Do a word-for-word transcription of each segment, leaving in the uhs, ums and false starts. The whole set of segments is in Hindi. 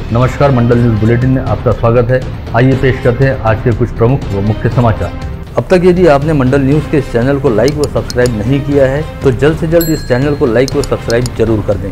नमस्कार, मंडल न्यूज बुलेटिन में आपका स्वागत है। आइए पेश करते हैं आज के कुछ प्रमुख व मुख्य समाचार। अब तक यदि आपने मंडल न्यूज के इस चैनल को लाइक व सब्सक्राइब नहीं किया है तो जल्द से जल्द इस चैनल को लाइक व सब्सक्राइब जरूर कर दें।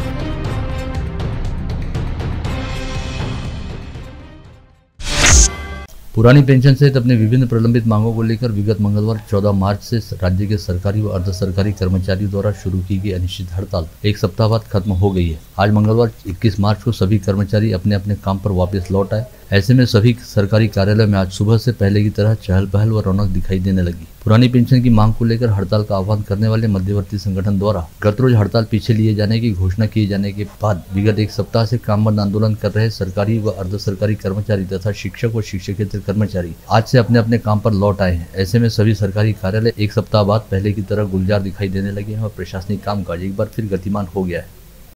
पुरानी पेंशन सहित अपने विभिन्न प्रलंबित मांगों को लेकर विगत मंगलवार चौदह मार्च से राज्य के सरकारी व अर्ध सरकारी कर्मचारियों द्वारा शुरू की गई अनिश्चित हड़ताल एक सप्ताह बाद खत्म हो गई है। आज मंगलवार इक्कीस मार्च को सभी कर्मचारी अपने अपने काम पर वापस लौट आए। ऐसे में सभी सरकारी कार्यालय में आज सुबह से पहले की तरह चहल पहल व रौनक दिखाई देने लगी। पुरानी पेंशन की मांग को लेकर हड़ताल का आह्वान करने वाले मध्यवर्ती संगठन द्वारा गत रोज हड़ताल पीछे लिए जाने की घोषणा किए जाने के बाद विगत एक सप्ताह से काम बंद आंदोलन कर रहे सरकारी व अर्ध सरकारी कर्मचारी तथा शिक्षक व शिक्षकेतर कर्मचारी आज से अपने अपने काम पर लौट आए हैं। ऐसे में सभी सरकारी कार्यालय एक सप्ताह बाद पहले की तरह गुलजार दिखाई देने लगे हैं और प्रशासनिक कामकाज एक बार फिर गतिमान हो गया है।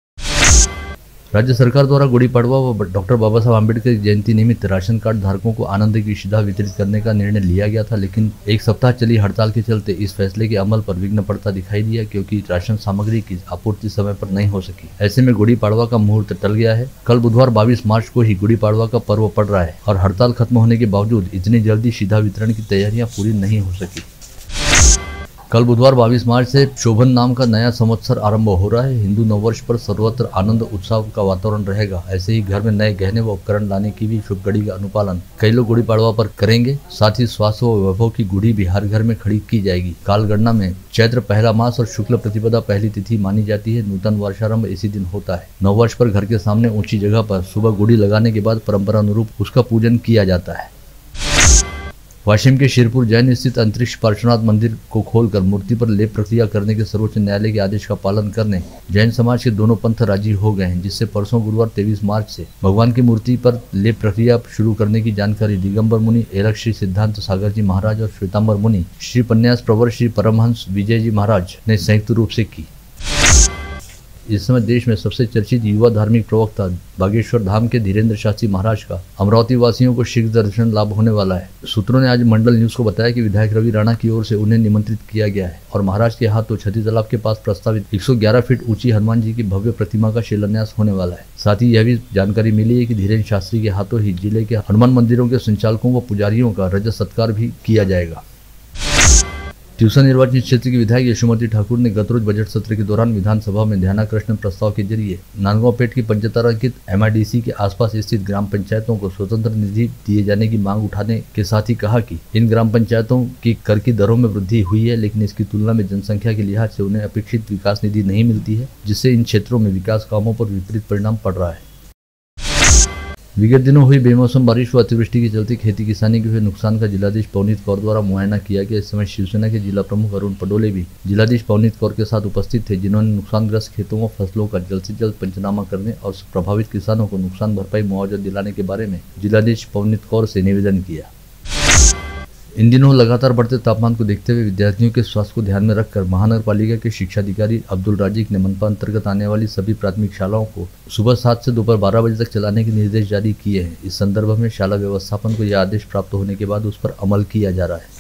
राज्य सरकार द्वारा गुड़ी पड़वा व डॉक्टर बाबा साहब आम्बेडकर की जयंती निमित्त राशन कार्ड धारकों को आनंद की सुविधा वितरित करने का निर्णय लिया गया था, लेकिन एक सप्ताह चली हड़ताल के चलते इस फैसले के अमल पर विघ्न पड़ता दिखाई दिया, क्योंकि राशन सामग्री की आपूर्ति समय पर नहीं हो सकी। ऐसे में गुड़ी पड़वा का मुहूर्त टल गया है। कल बुधवार बाईस मार्च को ही गुड़ी पड़वा का पर्व पड़ रहा है और हड़ताल खत्म होने के बावजूद इतनी जल्दी सीधा वितरण की तैयारियां पूरी नहीं हो सकी। कल बुधवार बाईस मार्च से शोभन नाम का नया संवत्सर आरंभ हो रहा है। हिंदू नववर्ष पर सर्वत्र आनंद उत्सव का वातावरण रहेगा। ऐसे ही घर में नए गहने व उपकरण लाने की भी शुभ घड़ी का अनुपालन कई लोग गुड़ी पड़वा पर करेंगे। साथ ही स्वास्थ्य व वैभव की गुड़ी भी हर घर में खड़ी की जाएगी। कालगणना में चैत्र पहला मास और शुक्ल प्रतिपदा पहली तिथि मानी जाती है। नूतन वर्षारंभ इसी दिन होता है। नववर्ष पर घर के सामने ऊंची जगह पर सुबह गुड़ी लगाने के बाद परंपरा अनुरूप उसका पूजन किया जाता है। वाशिम के शिरपुर जैन स्थित अंतरिक्ष पार्श्वनाथ मंदिर को खोलकर मूर्ति पर लेप प्रक्रिया करने के सर्वोच्च न्यायालय के आदेश का पालन करने जैन समाज के दोनों पंथ राजी हो गए हैं, जिससे परसों गुरुवार तेईस मार्च से भगवान की मूर्ति पर लेप प्रक्रिया शुरू करने की जानकारी दिगंबर मुनि एलक श्री सिद्धांत सागर जी महाराज और श्वेतांबर मुनि श्री पन्यास प्रवर श्री परमहंस विजय जी महाराज ने संयुक्त रूप से की। इस समय देश में सबसे चर्चित युवा धार्मिक प्रवक्ता बागेश्वर धाम के धीरेन्द्र शास्त्री महाराज का अमरावती वासियों को शीघ्र दर्शन लाभ होने वाला है। सूत्रों ने आज मंडल न्यूज को बताया कि विधायक रवि राणा की ओर से उन्हें निमंत्रित किया गया है और महाराज के हाथों छठी तालाब के पास प्रस्तावित एक सौ ग्यारह फीट ऊंची हनुमान जी की भव्य प्रतिमा का शिलान्यास होने वाला है। साथ ही यह भी जानकारी मिली है कि धीरेन्द्र शास्त्री के हाथों ही जिले के हनुमान मंदिरों के संचालकों व पुजारियों का रजत सत्कार भी किया जाएगा। त्यूसा निर्वाचन क्षेत्र की विधायक यशोमती ठाकुर ने गत रोज बजट सत्र के दौरान विधानसभा में ध्यानाकर्षण प्रस्ताव के जरिए नांदगांवपेट की पंचतारांकित एमआईडीसी के आसपास स्थित ग्राम पंचायतों को स्वतंत्र निधि दिए जाने की मांग उठाने के साथ ही कहा कि इन ग्राम पंचायतों की कर की दरों में वृद्धि हुई है, लेकिन इसकी तुलना में जनसंख्या के लिहाज से उन्हें अपेक्षित विकास निधि नहीं मिलती है, जिससे इन क्षेत्रों में विकास कामों पर विपरीत परिणाम पड़ रहा है। विगत दिनों हुई बेमौसम बारिश व अतिवृष्टि के चलते खेती किसानी के हुए नुकसान का जिलाधीश पवनीत कौर द्वारा मुआयना किया गया। इस समय शिवसेना के जिला प्रमुख अरुण पडोले भी जिलाधीश पवनीत कौर के साथ उपस्थित थे, जिन्होंने नुकसानग्रस्त खेतों व फसलों का जल्द से जल्द पंचनामा करने और प्रभावित किसानों को नुकसान भरपाई मुआवजा दिलाने के बारे में जिलाधीश पवनीत कौर से निवेदन किया। इन दिनों लगातार बढ़ते तापमान को देखते हुए विद्यार्थियों के स्वास्थ्य को ध्यान में रखकर महानगर पालिका के शिक्षाधिकारी अब्दुल राजिक ने मनपा अंतर्गत आने वाली सभी प्राथमिक शालाओं को सुबह सात से दोपहर बारह बजे तक चलाने के निर्देश जारी किए हैं। इस संदर्भ में शाला व्यवस्थापन को यह आदेश प्राप्त होने के बाद उस पर अमल किया जा रहा है।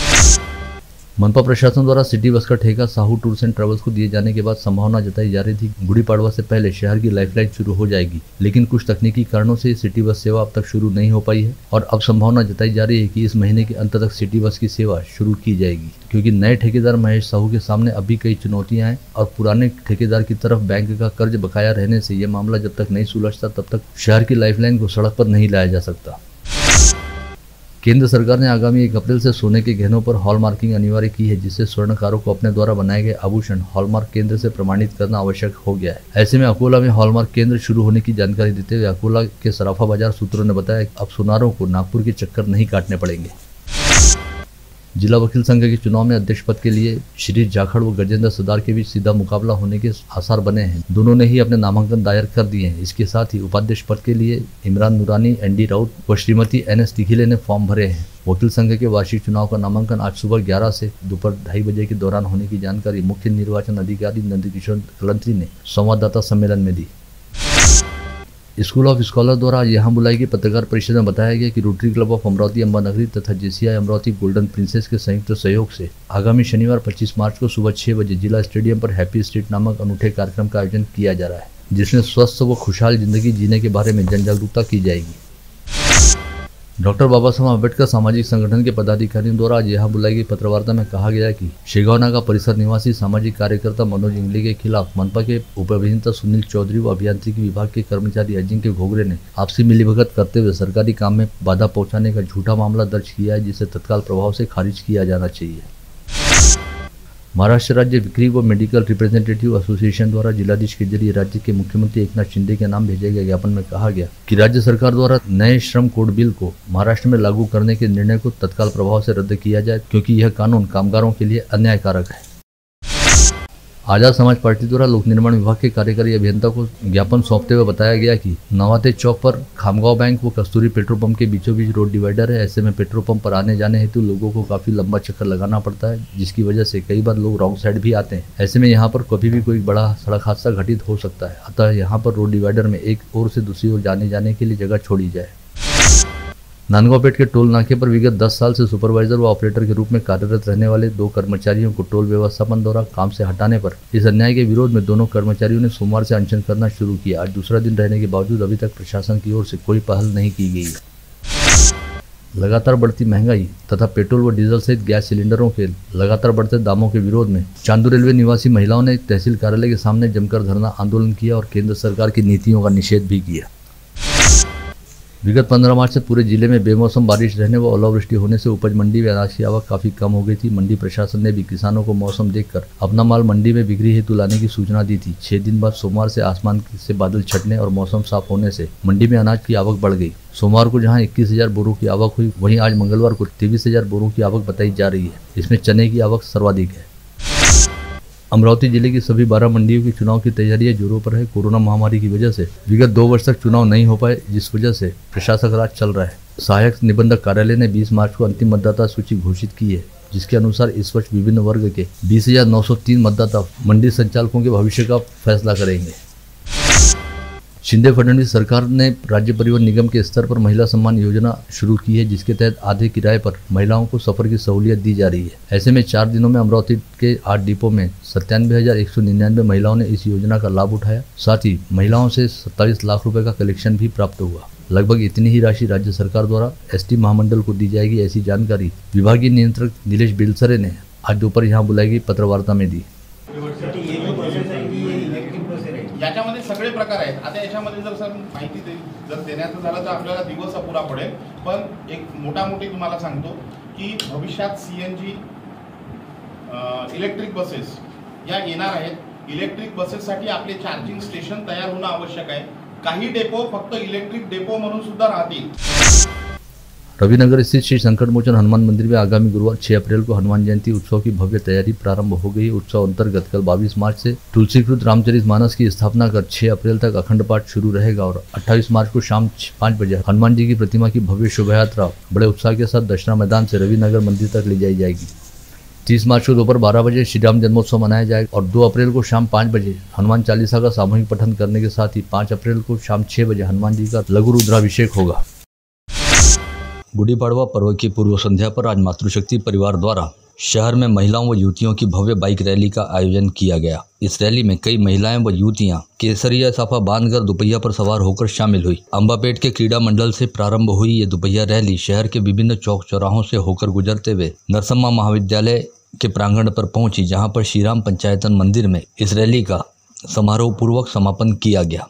मनपा प्रशासन द्वारा सिटी बस का ठेका साहू टूर्स एंड ट्रेवल्स को दिए जाने के बाद संभावना जताई जा रही थी गुड़ी पड़वा से पहले शहर की लाइफलाइन शुरू हो जाएगी, लेकिन कुछ तकनीकी कारणों से सिटी बस सेवा अब तक शुरू नहीं हो पाई है और अब संभावना जताई जा रही है कि इस महीने के अंत तक सिटी बस की सेवा शुरू की जाएगी, क्योंकि नए ठेकेदार महेश साहू के सामने अभी कई चुनौतियां हैं और पुराने ठेकेदार की तरफ बैंक का कर्ज बकाया रहने से यह मामला जब तक नहीं सुलझता तब तक शहर की लाइफलाइन को सड़क पर नहीं लाया जा सकता। केंद्र सरकार ने आगामी एक अप्रैल से सोने के गहनों पर हॉलमार्किंग अनिवार्य की है, जिससे स्वर्णकारों को अपने द्वारा बनाए गए आभूषण हॉलमार्क केंद्र से प्रमाणित करना आवश्यक हो गया है। ऐसे में अकोला में हॉलमार्क केंद्र शुरू होने की जानकारी देते हुए अकोला के सराफा बाजार सूत्रों ने बताया कि अब सुनारों को नागपुर के चक्कर नहीं काटने पड़ेंगे। जिला वकील संघ के चुनाव में अध्यक्ष पद के लिए श्री जाखड़ व गजेंद्र सरदार के बीच सीधा मुकाबला होने के आसार बने हैं। दोनों ने ही अपने नामांकन दायर कर दिए हैं। इसके साथ ही उपाध्यक्ष पद के लिए इमरान नूरानी, एनडी राउत व श्रीमती एन एस तिखिले ने फॉर्म भरे हैं। वकील संघ के वार्षिक चुनाव का नामांकन आज सुबह ग्यारह से दोपहर ढाई बजे के दौरान होने की जानकारी मुख्य निर्वाचन अधिकारी नंदकिशोर कलंत्री ने संवाददाता सम्मेलन में दी। स्कूल ऑफ स्कॉलर द्वारा यहाँ बुलाई गई पत्रकार परिषद में बताया गया कि rotary club of Amravati Ambanagari तथा जेसीआई अमरावती गोल्डन प्रिंसेस के संयुक्त सहयोग से आगामी शनिवार पच्चीस मार्च को सुबह छह बजे जिला स्टेडियम पर हैप्पी स्ट्रीट नामक अनूठे कार्यक्रम का आयोजन किया जा रहा है। जिसमें स्वस्थ व खुशहाल जिंदगी जीने के बारे में जन जागरूकता की जाएगी। डॉक्टर बाबा साहब अम्बेडकर सामाजिक संगठन के पदाधिकारियों द्वारा आज यहाँ बुलाई गई पत्रवार्ता में कहा गया कि शेगावना का परिसर निवासी सामाजिक कार्यकर्ता मनोज इंगले के खिलाफ मनपा के उप अभियंता सुनील चौधरी व अभियांत्रिकी विभाग के कर्मचारी अजिंक्य घोगरे ने आपसी मिलीभगत करते हुए सरकारी काम में बाधा पहुंचाने का झूठा मामला दर्ज किया है, जिसे तत्काल प्रभाव से खारिज किया जाना चाहिए। महाराष्ट्र राज्य बिक्री व मेडिकल रिप्रेजेंटेटिव एसोसिएशन द्वारा जिलाधीश के जरिए राज्य के मुख्यमंत्री एकनाथ शिंदे के नाम भेजे गए ज्ञापन में कहा गया कि राज्य सरकार द्वारा नए श्रम कोड बिल को महाराष्ट्र में लागू करने के निर्णय को तत्काल प्रभाव से रद्द किया जाए, क्योंकि यह कानून कामगारों के लिए अन्यायकारक है। आजाद समाज पार्टी द्वारा लोक निर्माण विभाग के कार्यकारी अभियंता को ज्ञापन सौंपते हुए बताया गया कि नवाते चौक पर खामगांव बैंक व कस्तूरी पेट्रोल पंप के बीचों बीच रोड डिवाइडर है। ऐसे में पेट्रोल पंप पर आने जाने हेतु लोगों को काफी लंबा चक्कर लगाना पड़ता है, जिसकी वजह से कई बार लोग रॉन्ग साइड भी आते हैं। ऐसे में यहाँ पर कभी भी कोई बड़ा सड़क हादसा घटित हो सकता है, अतः यहाँ पर रोड डिवाइडर में एक ओर से दूसरी ओर जाने जाने के लिए जगह छोड़ी जाए। नांदगांवपेट के टोल नाके पर विगत दस साल से सुपरवाइजर व ऑपरेटर के रूप में कार्यरत रहने वाले दो कर्मचारियों को टोल व्यवस्थापन द्वारा काम से हटाने पर इस अन्याय के विरोध में दोनों कर्मचारियों ने सोमवार से अनशन करना शुरू किया। आज दूसरा दिन रहने के बावजूद अभी तक प्रशासन की ओर से कोई पहल नहीं की गई है। लगातार बढ़ती महंगाई तथा पेट्रोल व डीजल सहित गैस सिलेंडरों के लगातार बढ़ते दामों के विरोध में चांदू रेलवे निवासी महिलाओं ने तहसील कार्यालय के सामने जमकर धरना आंदोलन किया और केंद्र सरकार की नीतियों का निषेध भी किया। विगत पंद्रह मार्च से पूरे जिले में बेमौसम बारिश रहने व ओलावृष्टि होने से उपज मंडी में अनाज की आवक काफी कम हो गई थी। मंडी प्रशासन ने भी किसानों को मौसम देखकर अपना माल मंडी में बिक्री हेतु लाने की सूचना दी थी। छह दिन बाद सोमवार से आसमान से बादल छटने और मौसम साफ होने से मंडी में अनाज की आवक बढ़ गई। सोमवार को जहां इक्कीस हजार बोरों की आवक हुई, वहीं आज मंगलवार को तेईस हजार बोरों की आवक बताई जा रही है। इसमें चने की आवक सर्वाधिक है। अमरावती जिले की सभी बारह मंडियों की चुनाव की तैयारियां जोरों पर है। कोरोना महामारी की वजह से विगत दो वर्ष तक चुनाव नहीं हो पाए, जिस वजह से प्रशासक राज चल रहा है। सहायक निबंधक कार्यालय ने बीस मार्च को अंतिम मतदाता सूची घोषित की है, जिसके अनुसार इस वर्ष विभिन्न वर्ग के बीस हजार नौ सौ तीन मतदाता मंडी संचालकों के भविष्य का फैसला करेंगे। शिंदे फडणवीस सरकार ने राज्य परिवहन निगम के स्तर पर महिला सम्मान योजना शुरू की है, जिसके तहत आधे किराए पर महिलाओं को सफर की सहूलियत दी जा रही है। ऐसे में चार दिनों में अमरावती के आठ डिपो में सत्तानवे हजार एक सौ निन्यानवे महिलाओं ने इस योजना का लाभ उठाया। साथ ही महिलाओं से सत्ताईस लाख रुपए का कलेक्शन भी प्राप्त हुआ। लगभग इतनी ही राशि राज्य सरकार द्वारा एसटी महामंडल को दी जाएगी, ऐसी जानकारी विभागीय नियंत्रक नीलेश बिलसरे ने आज दोपहर यहाँ बुलाई गई पत्रवार्ता में दी। याच्यामध्ये सगळे प्रकार आहेत। आता याच्यामध्ये जर सर माहिती जर देण्याचं झालं तर आपल्याला दिवस अपुरा पडेल, पण एक मोठा मोठी तुम्हाला सांगतो की भविष्यात सीएनजी इलेक्ट्रिक बसेस या येणार आहेत। इलेक्ट्रिक बसेससाठी आपले चार्जिंग स्टेशन तयार होणं आवश्यक आहे। काही डेपो फक्त इलेक्ट्रिक डेपो म्हणून सुद्धा राहतील। रविनगर स्थित श्री संकट मोचन हनुमान मंदिर में आगामी गुरुवार छह अप्रैल को हनुमान जयंती उत्सव की भव्य तैयारी प्रारंभ हो गई। उत्सव अंतर्गत कल बाईस मार्च से तुलसीकृत रामचरितमानस की स्थापना कर छह अप्रैल तक अखंड पाठ शुरू रहेगा और अट्ठाईस मार्च को शाम पाँच बजे हनुमान जी की प्रतिमा की भव्य शोभा यात्रा बड़े उत्साह के साथ दशहरा मैदान से रविनगर मंदिर तक ले जाई जाएगी। तीस मार्च को दोपहर बारह बजे श्री राम जन्मोत्सव मनाया जाएगा और दो अप्रैल को शाम पाँच बजे हनुमान चालीसा का सामूहिक पठन करने के साथ ही पाँच अप्रैल को शाम छह बजे हनुमान जी का लघु रुद्राभिषेक होगा। गुड़ी पड़वा पर्व की पूर्व संध्या पर आज मातृशक्ति परिवार द्वारा शहर में महिलाओं व युवतियों की भव्य बाइक रैली का आयोजन किया गया। इस रैली में कई महिलाएं व युवतियां केसरिया साफा बांधकर दुपहिया पर सवार होकर शामिल हुई। अंबापेट के क्रीड़ा मंडल से प्रारंभ हुई ये दुपहिया रैली शहर के विभिन्न चौक चौराहों से होकर गुजरते हुए नरसम्मा महाविद्यालय के प्रांगण पर पहुंची, जहां पर श्रीराम पंचायतन मंदिर में इस रैली का समारोह पूर्वक समापन किया गया।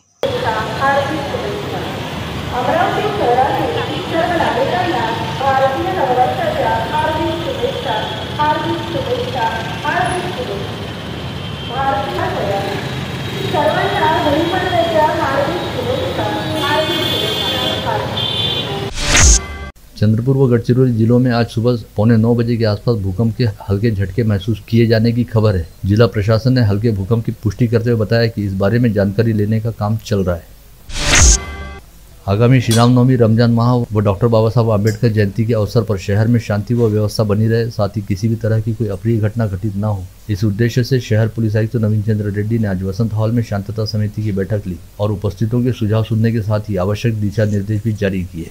चंद्रपुर व गढ़चिरौली जिलों में आज सुबह पौने नौ बजे के आसपास भूकंप के हल्के झटके महसूस किए जाने की खबर है। जिला प्रशासन ने हल्के भूकंप की पुष्टि करते हुए बताया कि इस बारे में जानकारी लेने का काम चल रहा है। आगामी श्री रामनवमी, रमजान माह व डॉक्टर बाबा साहब अम्बेडकर जयंती के अवसर पर शहर में शांति व व्यवस्था बनी रहे, साथ ही किसी भी तरह की कोई अप्रिय घटना घटित न हो, इस उद्देश्य से शहर पुलिस आयुक्त नवीन चंद्र रेड्डी ने आज वसंत हॉल में शांतता समिति की बैठक ली और उपस्थितों के सुझाव सुनने के साथ ही आवश्यक दिशा निर्देश भी जारी किए।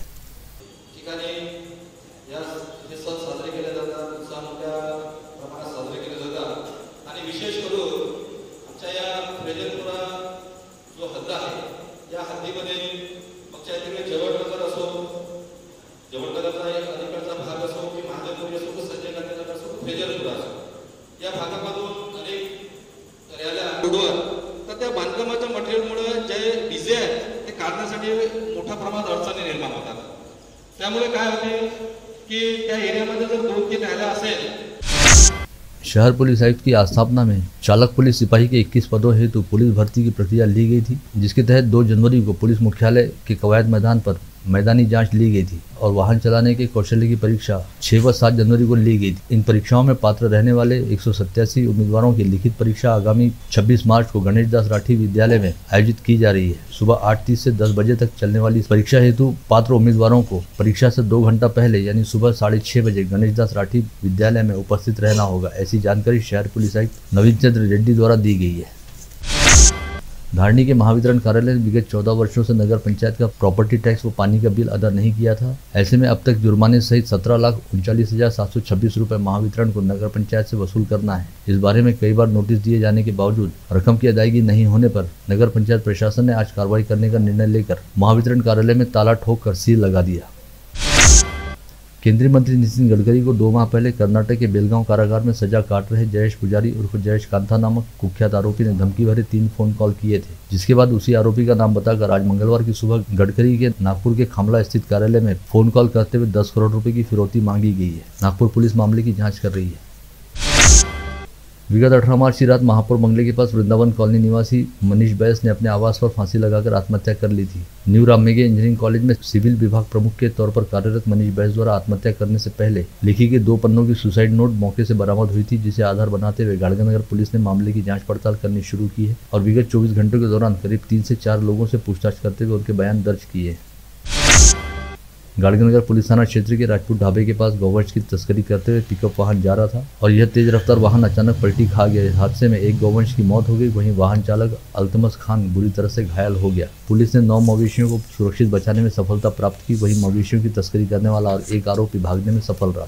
विशेष करून आमच्या या प्रेजनपुरा जो मध्ये मग त्याच्याकडे जवळनगर असो, जवळनगरचा एक अलीकडचा भाग असो की महादेवपुरी असो, संजय गांधी नगर असो, फेजरपुरा असो, या भागामधून अनेक रॅल्या रोडवर, तर त्या बांधकामाच्या मटेरियलमुळे जे डीजे आहेत ते काढण्यासाठी मोठ्या प्रमाणात अडचणी निर्माण होतात. त्यामुळे काय होते की त्या एरियामध्ये जर दोन तीन रॅल्या असेल. शहर पुलिस आयुक्त की आस्थापना में चालक पुलिस सिपाही के इक्कीस पदों हेतु पुलिस भर्ती की प्रक्रिया ली गई थी, जिसके तहत दो जनवरी को पुलिस मुख्यालय के कवायद मैदान पर मैदानी जांच ली गई थी और वाहन चलाने के कौशल्य की परीक्षा छह व सात जनवरी को ली गई थी। इन परीक्षाओं में पात्र रहने वाले एक सौ सत्तासी उम्मीदवारों की लिखित परीक्षा आगामी छब्बीस मार्च को गणेश दास राठी विद्यालय में आयोजित की जा रही है। सुबह आठ तीस से दस बजे तक चलने वाली इस परीक्षा हेतु पात्र उम्मीदवारों को परीक्षा से दो घंटा पहले यानी सुबह साढ़े छह बजे गणेश दास राठी विद्यालय में उपस्थित रहना होगा। ऐसी जानकारी शहर पुलिस आयुक्त नवीन चंद्र रेड्डी द्वारा दी गई है। धारणी के महावितरण कार्यालय ने विगत चौदह वर्षों से नगर पंचायत का प्रॉपर्टी टैक्स व पानी का बिल अदा नहीं किया था। ऐसे में अब तक जुर्माने सहित सत्रह लाख उनचालीस हजार सात सौ छब्बीस रुपए महावितरण को नगर पंचायत से वसूल करना है। इस बारे में कई बार नोटिस दिए जाने के बावजूद रकम की अदायगी नहीं होने पर नगर पंचायत प्रशासन ने आज कार्रवाई करने का निर्णय लेकर महावितरण कार्यालय में ताला ठोक कर सील लगा दिया। केंद्रीय मंत्री नितिन गडकरी को दो माह पहले कर्नाटक के बेलगांव कारागार में सजा काट रहे जयेश पुजारी उर्फ जयेश कांता नामक कुख्यात आरोपी ने धमकी भरे तीन फोन कॉल किए थे, जिसके बाद उसी आरोपी का नाम बताकर आज मंगलवार की सुबह गडकरी के नागपुर के खामला स्थित कार्यालय में फोन कॉल करते हुए दस करोड़ रुपए की फिरौती मांगी गई है। नागपुर पुलिस मामले की जाँच कर रही है। विगत अठारह मार्च की रात महापौर बंगले के पास वृंदावन कॉलोनी निवासी मनीष बैस ने अपने आवास पर फांसी लगाकर आत्महत्या कर ली थी। न्यू राममेगे इंजीनियरिंग कॉलेज में सिविल विभाग प्रमुख के तौर पर कार्यरत मनीष बैस द्वारा आत्महत्या करने से पहले लिखी गई दो पन्नों की सुसाइड नोट मौके से बरामद हुई थी, जिसे आधार बनाते हुए गाड़गनगर पुलिस ने मामले की जाँच पड़ताल करनी शुरू की है और विगत चौबीस घंटों के दौरान करीब तीन से चार लोगों से पूछताछ करते हुए उनके बयान दर्ज किए। गाड़गनगर पुलिस थाना क्षेत्र के राजपूत ढाबे के पास गौवंश की तस्करी करते हुए पिकअप वाहन जा रहा था और यह तेज रफ्तार वाहन अचानक पलटी खा गया। इस हादसे में एक गौवंश की मौत हो गई, वहीं वाहन चालक अल्तमस खान बुरी तरह से घायल हो गया। पुलिस ने नौ मवेशियों को सुरक्षित बचाने में सफलता प्राप्त की, वहीं मवेशियों की तस्करी करने वाला और एक आरोपी भागने में सफल रहा।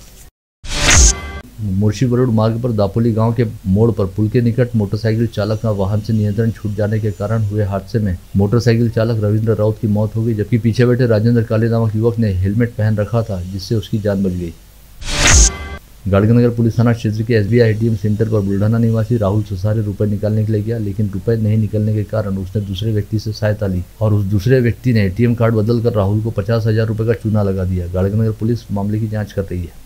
मुर्शी बरूड मार्ग पर दापोली गांव के मोड़ पर पुल के निकट मोटरसाइकिल चालक का वाहन से नियंत्रण छूट जाने के कारण हुए हादसे में मोटरसाइकिल चालक रविंद्र राउत की मौत हो गई, जबकि पीछे बैठे राजेंद्र काले नामक युवक ने हेलमेट पहन रखा था, जिससे उसकी जान बच गई। गाड़गनगर पुलिस थाना क्षेत्र के एसबीआई एटीएम सेंटर पर बुल्ढाना निवासी राहुल सुसारे रुपए निकालने के लिए गया, लेकिन रुपए नहीं निकलने के कारण उसने दूसरे व्यक्ति से सहायता ली और उस दूसरे व्यक्ति ने एटीएम कार्ड बदलकर राहुल को पचास हजार रुपए का चूना लगा दिया। गाड़गनगर पुलिस मामले की जाँच कर रही है।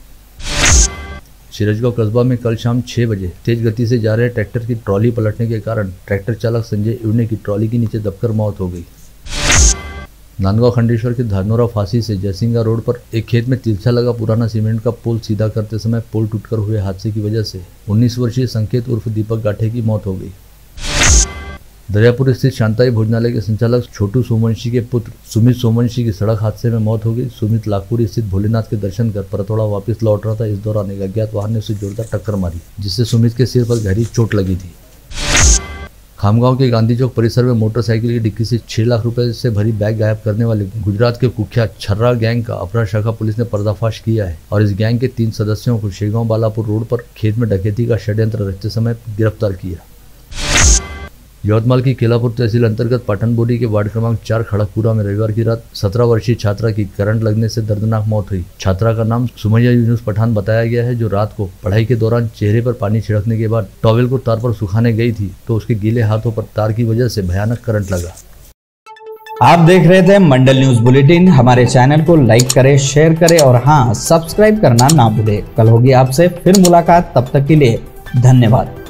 सिरजगांव कस्बा में कल शाम छह बजे तेज गति से जा रहे ट्रैक्टर की ट्रॉली पलटने के कारण ट्रैक्टर चालक संजय इवने की ट्रॉली के नीचे दबकर मौत हो गई। नांदगांव खंडेश्वर के धानोरा फांसी से जयसिंगा रोड पर एक खेत में तिरछा लगा पुराना सीमेंट का पोल सीधा करते समय पोल टूटकर हुए हादसे की वजह से उन्नीस वर्षीय संकेत उर्फ दीपक गाठे की मौत हो गई। दरियापुर स्थित शांताई भोजनालय के संचालक छोटू सोमवंशी के पुत्र सुमित सोमवंशी की सड़क हादसे में मौत हो गई। सुमित लाखपुरी स्थित भोलेनाथ के दर्शन कर परतोड़ा वापस लौट रहा था। इस दौरान एक अज्ञात वाहन ने उसे जोरदार टक्कर मारी, जिससे सुमित के सिर पर गहरी चोट लगी थी। खामगांव के गांधी चौक परिसर में मोटरसाइकिल की डिक्की से छह लाख रुपए से भरी बैग गायब करने वाले गुजरात के कुख्यात छर्रा गैंग का अपराध शाखा पुलिस ने पर्दाफाश किया है और इस गैंग के तीन सदस्यों को शेगांव बालापुर रोड पर खेत में डकैती का षड्यंत्र रचते समय गिरफ्तार किया। यवतमाल की केलापुर तहसील अंतर्गत पाटनबोरी के वार्ड क्रमांक चार खड़गपुरा में रविवार की रात सत्रह वर्षीय छात्रा की करंट लगने से दर्दनाक मौत हुई। छात्रा का नाम सुमैया यूनुस पठान बताया गया है, जो रात को पढ़ाई के दौरान चेहरे पर पानी छिड़कने के बाद टॉवेल को तार पर सुखाने गई थी, तो उसके गीले हाथों पर तार की वजह से भयानक करंट लगा। आप देख रहे थे मंडल न्यूज बुलेटिन। हमारे चैनल को लाइक करें, शेयर करें और हाँ, सब्सक्राइब करना ना भूलें। कल होगी आपसे फिर मुलाकात, तब तक के लिए धन्यवाद।